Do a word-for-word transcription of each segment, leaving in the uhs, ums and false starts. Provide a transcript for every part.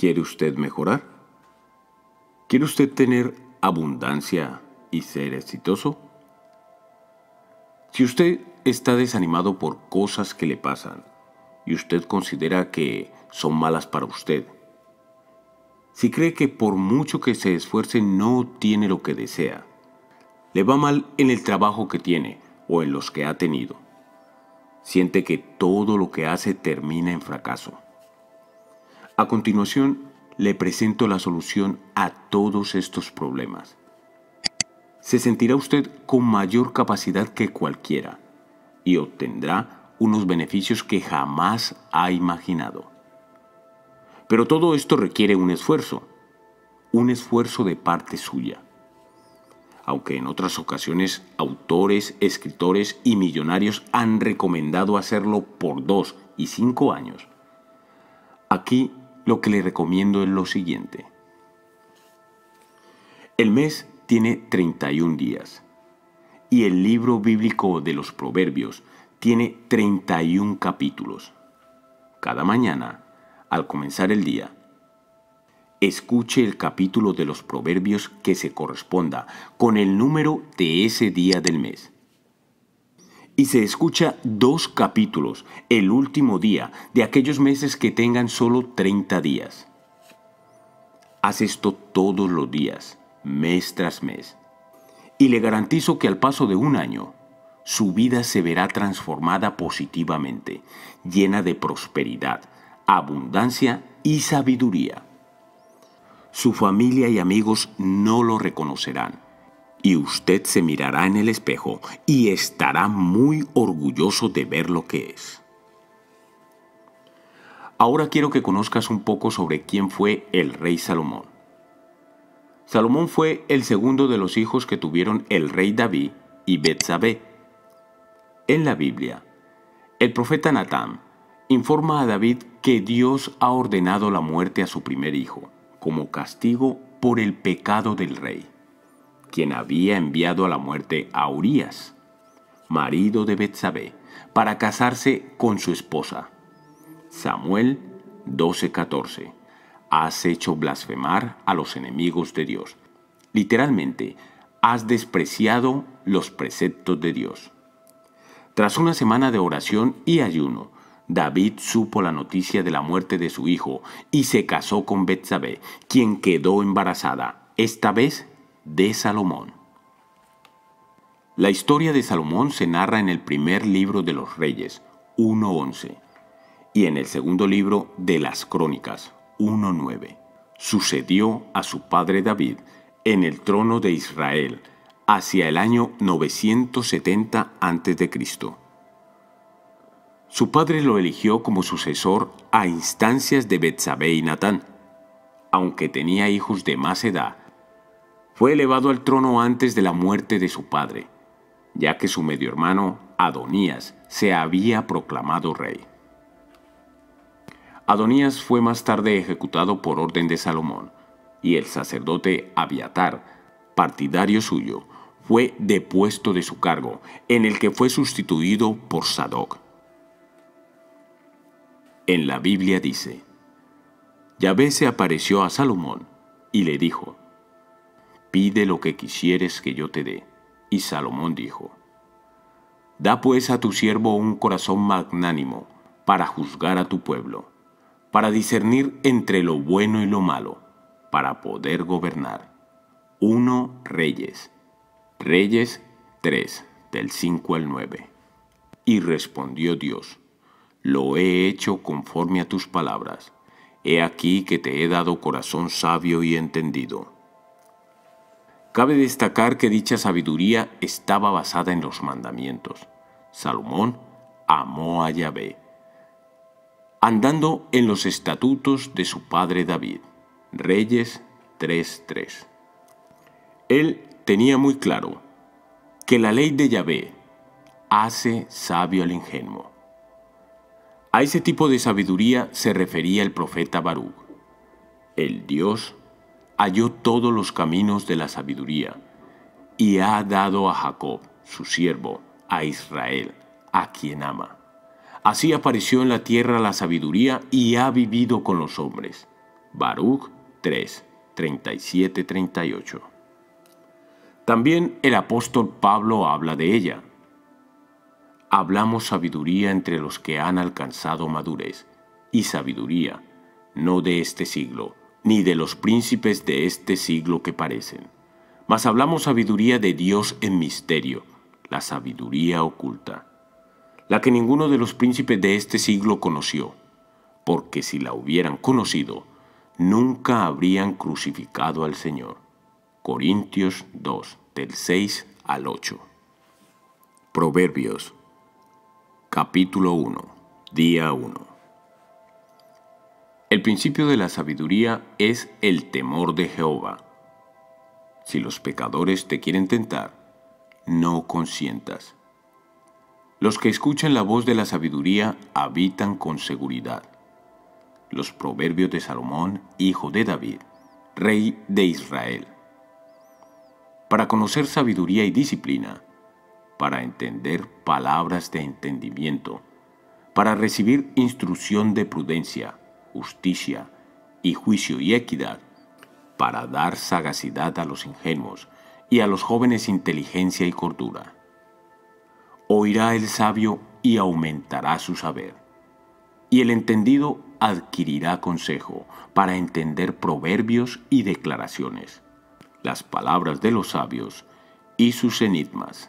¿Quiere usted mejorar? ¿Quiere usted tener abundancia y ser exitoso? Si usted está desanimado por cosas que le pasan y usted considera que son malas para usted, si cree que por mucho que se esfuerce no tiene lo que desea, le va mal en el trabajo que tiene o en los que ha tenido, siente que todo lo que hace termina en fracaso. A continuación, le presento la solución a todos estos problemas. Se sentirá usted con mayor capacidad que cualquiera y obtendrá unos beneficios que jamás ha imaginado. Pero todo esto requiere un esfuerzo, un esfuerzo de parte suya. Aunque en otras ocasiones autores, escritores y millonarios han recomendado hacerlo por dos y cinco años, aquí lo que le recomiendo es lo siguiente. El mes tiene treinta y un días y el libro bíblico de los Proverbios tiene treinta y un capítulos. Cada mañana, al comenzar el día, escuche el capítulo de los Proverbios que se corresponda con el número de ese día del mes. Y se escucha dos capítulos el último día de aquellos meses que tengan solo treinta días. Haz esto todos los días, mes tras mes. Y le garantizo que al paso de un año, su vida se verá transformada positivamente, llena de prosperidad, abundancia y sabiduría. Su familia y amigos no lo reconocerán. Y usted se mirará en el espejo y estará muy orgulloso de ver lo que es. Ahora quiero que conozcas un poco sobre quién fue el rey Salomón. Salomón fue el segundo de los hijos que tuvieron el rey David y Betsabé. En la Biblia, el profeta Natán informa a David que Dios ha ordenado la muerte a su primer hijo, como castigo por el pecado del rey, quien había enviado a la muerte a Urías, marido de Betsabé, para casarse con su esposa. Samuel doce catorce. Has hecho blasfemar a los enemigos de Dios. Literalmente, has despreciado los preceptos de Dios. Tras una semana de oración y ayuno, David supo la noticia de la muerte de su hijo y se casó con Betsabé, quien quedó embarazada, esta vez de Salomón. La historia de Salomón se narra en el primer libro de los Reyes, uno once, y en el segundo libro de las Crónicas, uno nueve. Sucedió a su padre David en el trono de Israel hacia el año novecientos setenta antes de Cristo. Su padre lo eligió como sucesor a instancias de Betsabé y Natán. Aunque tenía hijos de más edad, fue elevado al trono antes de la muerte de su padre, ya que su medio hermano, Adonías, se había proclamado rey. Adonías fue más tarde ejecutado por orden de Salomón, y el sacerdote Abiatar, partidario suyo, fue depuesto de su cargo, en el que fue sustituido por Sadoc. En la Biblia dice: Yahvé se apareció a Salomón y le dijo: Pide lo que quisieres que yo te dé. Y Salomón dijo: Da pues a tu siervo un corazón magnánimo para juzgar a tu pueblo, para discernir entre lo bueno y lo malo, para poder gobernar. uno Reyes. Reyes tres, del cinco al nueve. Y respondió Dios: Lo he hecho conforme a tus palabras. He aquí que te he dado corazón sabio y entendido. Cabe destacar que dicha sabiduría estaba basada en los mandamientos. Salomón amó a Yahvé, andando en los estatutos de su padre David. Reyes tres tres. Él tenía muy claro que la ley de Yahvé hace sabio al ingenuo. A ese tipo de sabiduría se refería el profeta Baruch. El Dios halló todos los caminos de la sabiduría y ha dado a Jacob, su siervo, a Israel, a quien ama. Así apareció en la tierra la sabiduría y ha vivido con los hombres. Baruch tres, treinta y siete a treinta y ocho. También el apóstol Pablo habla de ella. Hablamos sabiduría entre los que han alcanzado madurez, y sabiduría, no de este siglo, ni de los príncipes de este siglo que parecen. Mas hablamos sabiduría de Dios en misterio, la sabiduría oculta, la que ninguno de los príncipes de este siglo conoció, porque si la hubieran conocido, nunca habrían crucificado al Señor. Corintios dos, del seis al ocho. Proverbios, capítulo uno, día uno. El principio de la sabiduría es el temor de Jehová. Si los pecadores te quieren tentar, no consientas. Los que escuchan la voz de la sabiduría habitan con seguridad. Los proverbios de Salomón, hijo de David, rey de Israel. Para conocer sabiduría y disciplina, para entender palabras de entendimiento, para recibir instrucción de prudencia, justicia y juicio y equidad, para dar sagacidad a los ingenuos y a los jóvenes inteligencia y cordura. Oirá el sabio y aumentará su saber, y el entendido adquirirá consejo para entender proverbios y declaraciones, las palabras de los sabios y sus enigmas.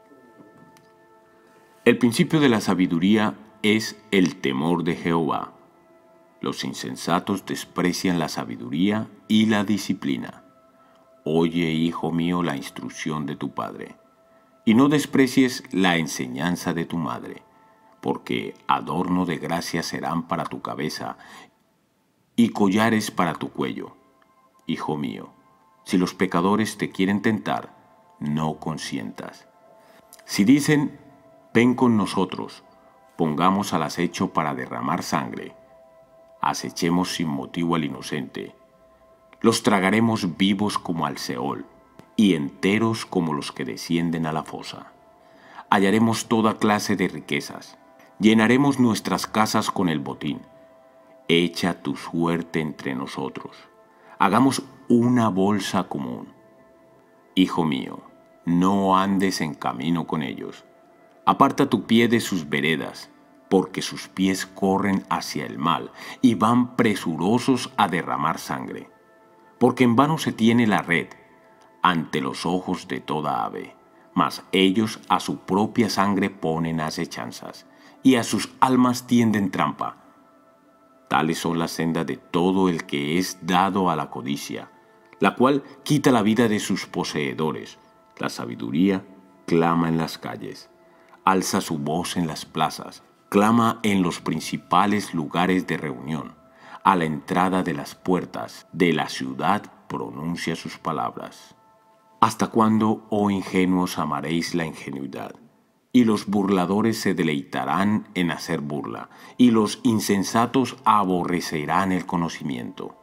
El principio de la sabiduría es el temor de Jehová. Los insensatos desprecian la sabiduría y la disciplina. Oye, hijo mío, la instrucción de tu padre, y no desprecies la enseñanza de tu madre, porque adorno de gracia serán para tu cabeza y collares para tu cuello. Hijo mío, si los pecadores te quieren tentar, no consientas. Si dicen, ven con nosotros, pongamos al acecho para derramar sangre, acechemos sin motivo al inocente, los tragaremos vivos como al Seol, y enteros como los que descienden a la fosa. Hallaremos toda clase de riquezas, llenaremos nuestras casas con el botín. Echa tu suerte entre nosotros, hagamos una bolsa común. Hijo mío, no andes en camino con ellos, aparta tu pie de sus veredas, porque sus pies corren hacia el mal y van presurosos a derramar sangre. Porque en vano se tiene la red ante los ojos de toda ave, mas ellos a su propia sangre ponen asechanzas, y a sus almas tienden trampa. Tales son las sendas de todo el que es dado a la codicia, la cual quita la vida de sus poseedores. La sabiduría clama en las calles, alza su voz en las plazas, clama en los principales lugares de reunión, a la entrada de las puertas de la ciudad pronuncia sus palabras. ¿Hasta cuándo, oh ingenuos, amaréis la ingenuidad? Y los burladores se deleitarán en hacer burla, y los insensatos aborrecerán el conocimiento.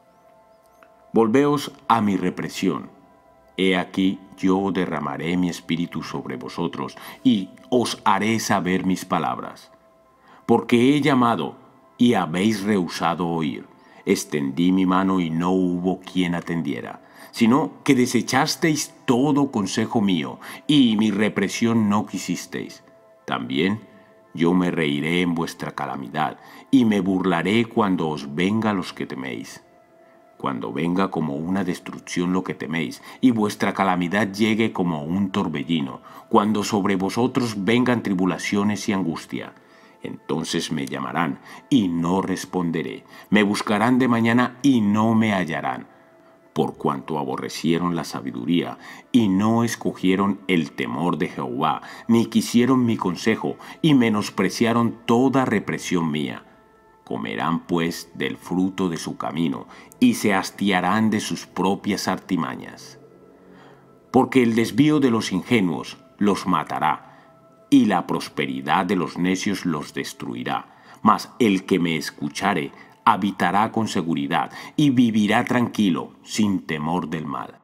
Volveos a mi represión. He aquí yo derramaré mi espíritu sobre vosotros, y os haré saber mis palabras. Porque he llamado, y habéis rehusado oír. Extendí mi mano, y no hubo quien atendiera. Sino que desechasteis todo consejo mío, y mi represión no quisisteis. También yo me reiré en vuestra calamidad, y me burlaré cuando os venga los que teméis. Cuando venga como una destrucción lo que teméis, y vuestra calamidad llegue como un torbellino, cuando sobre vosotros vengan tribulaciones y angustia. Entonces me llamarán, y no responderé. Me buscarán de mañana, y no me hallarán. Por cuanto aborrecieron la sabiduría, y no escogieron el temor de Jehová, ni quisieron mi consejo, y menospreciaron toda represión mía. Comerán pues del fruto de su camino, y se hastiarán de sus propias artimañas. Porque el desvío de los ingenuos los matará, y la prosperidad de los necios los destruirá. Mas el que me escuchare habitará con seguridad, y vivirá tranquilo, sin temor del mal.